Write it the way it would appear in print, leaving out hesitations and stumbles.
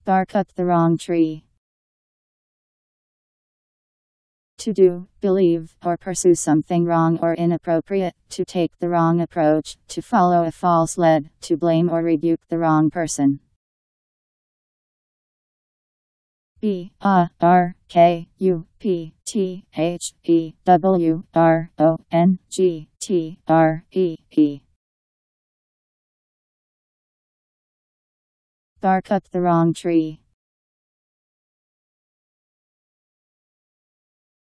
Bark up the wrong tree. To do, believe, or pursue something wrong or inappropriate, to take the wrong approach, to follow a false lead, to blame or rebuke the wrong person. BARKUPTHEWRONGTREE. Bark up the wrong tree.